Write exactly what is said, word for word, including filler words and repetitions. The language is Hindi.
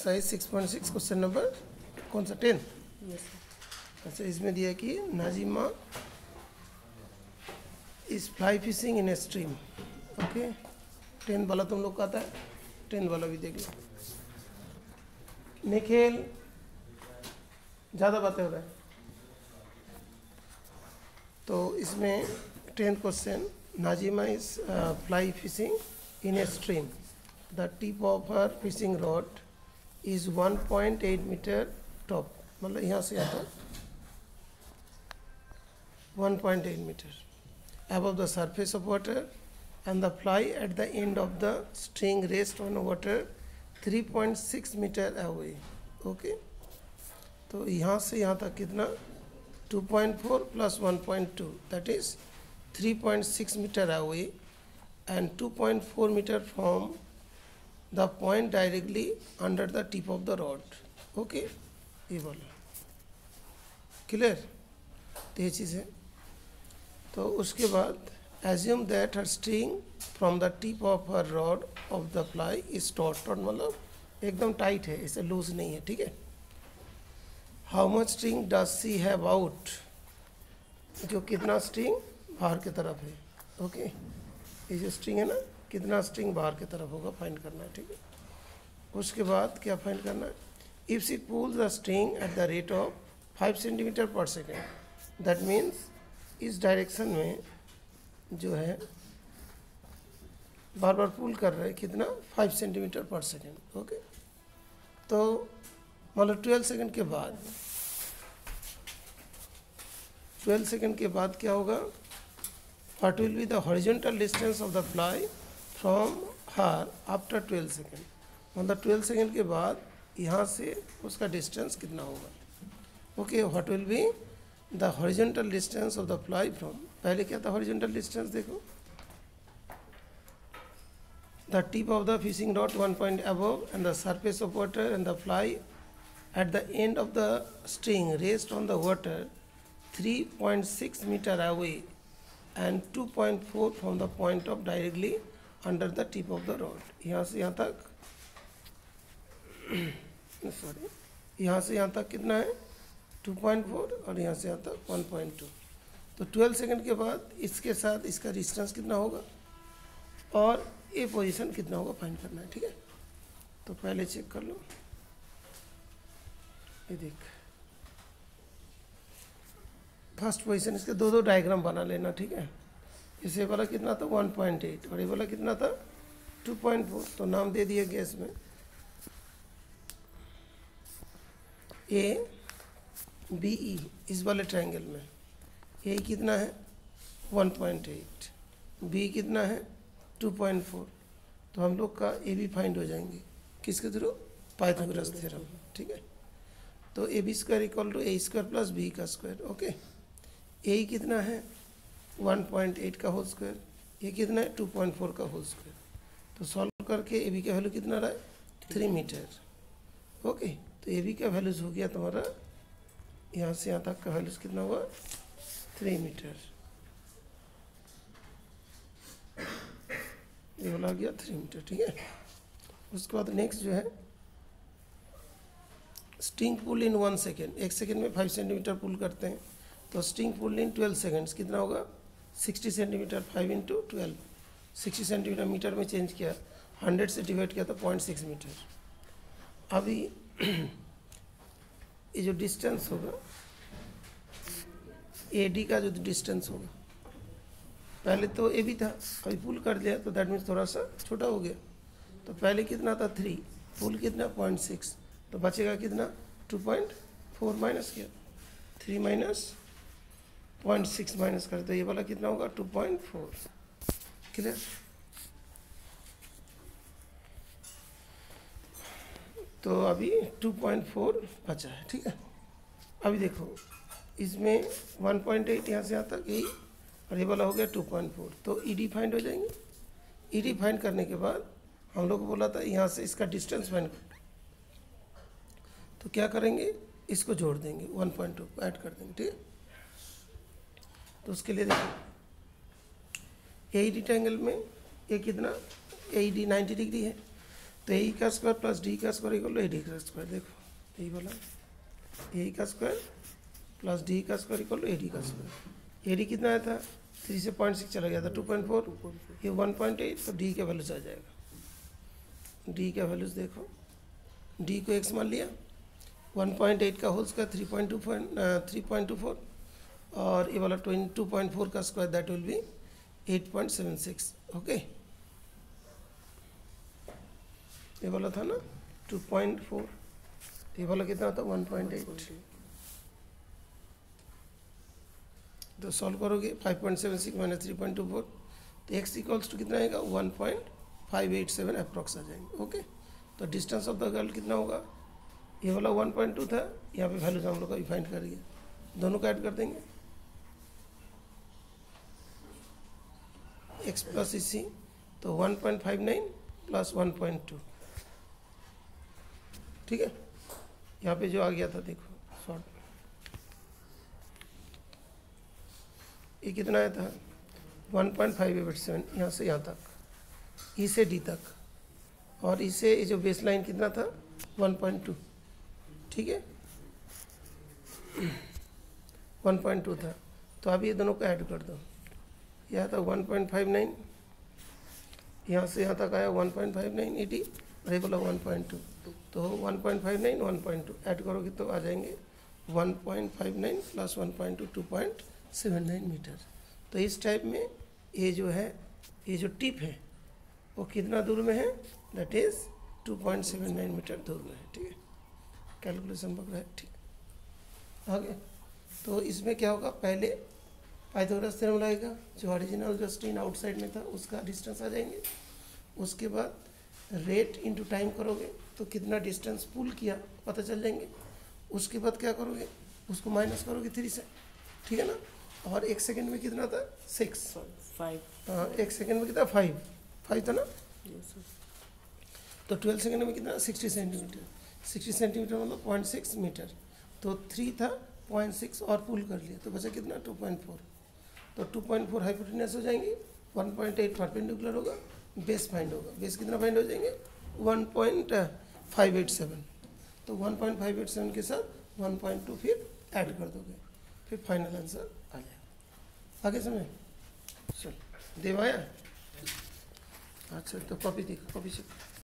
Exercise six point six question number कौन सा टेन। यस अच्छा, इसमें दिया कि Nazima is fly fishing in a stream. Okay, ten वाला तुम लोग का आता है, टेन वाला भी देख लो। निखिल ज़्यादा बातें हो रहा है तो इसमें tenth question, Nazima is fly fishing in a stream, the tip of her fishing rod is one point eight metre top, मतलब यहाँ से यहाँ तक one point eight metre above the surface of water, and the fly at the end of the string rests on water three point six metre away. Okay, तो यहाँ से यहाँ तक कितना, two point four plus one point two, that is three point six metre away and two point four metre from the point directly under the tip of the rod. Okay, ये बोला क्लियर, तो ये चीज़ है। तो उसके बाद assume that her string from the tip of her rod of the fly is taut, मतलब एकदम टाइट है, इसे लूज नहीं है, ठीक है। How much string does she have out, जो कितना स्ट्रिंग बाहर की तरफ है। ओके, ये जो स्ट्रिंग है ना, कितना स्ट्रिंग बाहर की तरफ होगा फाइंड करना है, ठीक है। उसके बाद क्या फाइंड करना है, if she pull the string at the rate of five centimetre per second, that means इस डायरेक्शन में जो है बार बार पुल कर रहे हैं, कितना, five centimetre per second. Okay, तो मतलब ट्वेल्व सेकेंड के बाद ट्वेल्व सेकेंड के बाद क्या होगा, what will be the horizontal distance of the fly from her after twelve second, मतलब ट्वेल्व सेकेंड के बाद यहाँ से उसका डिस्टेंस कितना होगा। Okay, what will be the horizontal distance of the fly from, पहले क्या था हॉरिजॉन्टल डिस्टेंस, देखो, the tip of the fishing rod one point above and the surface of water and the fly at the end of the string rest on the water three point six metre away and two point four from the point of directly under the tip of the rod. यहाँ से यहाँ तक सॉरी यहाँ से यहाँ तक कितना है, टू पॉइंट फोर, और यहाँ से यहाँ तक वन पॉइंट टू। तो ट्वेल्व सेकंड के बाद इसके साथ इसका डिस्टेंस कितना होगा और ये पोजीशन कितना होगा फाइंड करना है, ठीक है। तो पहले चेक कर लो, ये देख, फर्स्ट पोजीशन, इसके दो दो डायग्राम बना लेना, ठीक है। इसे वाला कितना था वन पॉइंट एट और ये वाला कितना था टू पॉइंट फोर, तो नाम दे दिया गया इसमें ए बी ई, इस वाले ट्रायंगल में ए कितना है वन पॉइंट एट, बी कितना है टू पॉइंट फोर, तो हम लोग का ए बी फाइंड हो जाएंगे किसके थ्रू, पाइथागोरस थ्योरम, ठीक है। तो A B square equal to A square plus B का स्क्वायर। ओके, ए कितना है वन पॉइंट एट का होल स्क्वायर, ये कितना है टू पॉइंट फोर का होल स्क्वायर, तो सॉल्व करके ए बी का वैल्यू कितना रहा है थ्री मीटर। ओके, तो ए बी का वैल्यूज हो गया तुम्हारा यहाँ से यहाँ तक का वैल्यूज कितना हुआ थ्री मीटर, ये वाला आ गया थ्री मीटर, ठीक है। उसके बाद नेक्स्ट जो है string pull in one second, एक सेकेंड में फाइव सेंटीमीटर पुल करते हैं, तो string pull in twelve seconds कितना होगा sixty centimetre, five into twelve, sixty centimetre metre में चेंज किया, हंड्रेड से डिवाइड किया तो पॉइंट सिक्स मीटर। अभी ये जो डिस्टेंस होगा ए डी का जो डिस्टेंस होगा, पहले तो ए बी था, अभी पुल कर दिया तो दैट मीन्स थोड़ा सा छोटा हो गया, तो पहले कितना था थ्री, पुल कितना पॉइंट सिक्स, तो बचेगा कितना टू पॉइंट फोर, माइनस किया three minus point six minus कर, तो ये वाला कितना होगा टू पॉइंट फोर। क्लियर, तो अभी टू पॉइंट फोर बचा है, ठीक है। अभी देखो इसमें वन पॉइंट एट यहाँ से यहाँ तक यही, और ये वाला हो गया टू पॉइंट फोर, तो ई डी फाइंड हो जाएंगे। ई डी फाइंड करने के बाद हम लोग को बोला था यहाँ से इसका डिस्टेंस फाइंड कर, तो क्या करेंगे, इसको जोड़ देंगे, वन पॉइंट टू को ऐड कर देंगे, ठीक है। तो उसके लिए देखो ए ई डी ट्रायंगल में ये कितना, A E D ninety degree है, तो ए का स्क्वायर प्लस डी का square equal to A D का स्क्वायर। देखो यही बोला, ए का स्क्वायर प्लस डी का square equal to A D का स्क्वायर। ए डी कितना आया था, थ्री से पॉइंट सिक्स चला गया था, टू पॉइंट फोर, ये वन पॉइंट एट, तो डी का वैल्यूज आ जाएगा। डी का वैल्यूज देखो, डी को एक्स मान लिया, वन पॉइंट एट का whole square three point two three point two four, और ये वाला ट्वेंटी टू पॉइंट फोर का square that will be eight point seven six. Okay, ये वाला था ना टू पॉइंट फोर, ये वाला कितना था वन पॉइंट एट। तो सॉल्व करोगे five point seven six minus three point two four, तो एक्स इक्वल्स टू कितना आएगा one point five eight seven approx आ जाएंगे। ओके, तो डिस्टेंस ऑफ द गर्ल कितना होगा, ये वाला वन पॉइंट टू था, यहाँ पे वैल्यूज हम लोग का फाइंड करिए, दोनों को ऐड कर देंगे, एक्स प्लस इसी, तो one point five nine plus one point two, ठीक है। यहाँ पे जो आ गया था देखो शॉर्ट, ये कितना आया था one point five eight seven, यहाँ से यहाँ तक, ई से डी तक, और इसे ये जो बेस लाइन कितना था वन पॉइंट टू, ठीक है, वन पॉइंट टू था। तो अब ये दोनों को ऐड कर दो, यह था वन पॉइंट फाइव नाइन, यहाँ से यहाँ तक आया one point five nine E D, और ये बोला वन पॉइंट टू, तो one point five nine one point two add करोगे तो आ जाएंगे one point five nine plus one point two two point seven nine metre. तो इस टाइप में ये जो है, ये जो टिप है वो कितना दूर में है, that is two point seven nine metre दूर में है, ठीक है। कैलकुलेशन पकड़ा है, ठीक आगे। तो इसमें क्या होगा, पहले पाइथागोरस थ्योरम लगेगा, जो ओरिजिनल जो स्ट्रिंग आउटसाइड में था उसका डिस्टेंस आ जाएंगे, उसके बाद रेट इनटू टाइम करोगे तो कितना डिस्टेंस पुल किया पता चल जाएंगे, उसके बाद क्या करोगे, उसको माइनस करोगे थ्री से, ठीक है ना। और एक सेकंड में कितना था सिक्स, फाइव, हाँ एक सेकंड में कितना फाइव, फाइव था ना, तो ट्वेल्व सेकंड में कितना सिक्सटी सेंटीमीटर, सिक्सटी सेंटीमीटर मतलब पॉइंट सिक्स मीटर, तो थ्री था पॉइंट सिक्स और पुल कर लिया तो बचा कितना टू पॉइंट फोर, तो टू पॉइंट फोर हाइपोटेन्यूस हो जाएंगे, वन पॉइंट एट परपेंडिकुलर होगा, बेस फाइंड होगा, बेस कितना फाइंड हो जाएंगे one point five eight seven, तो one point five eight seven के साथ वन पॉइंट टू फिर ऐड कर दोगे, फिर फाइनल आंसर आ जाएगा। आगे समय चल देव आया, अच्छा तो कॉपी देखो, कॉपी से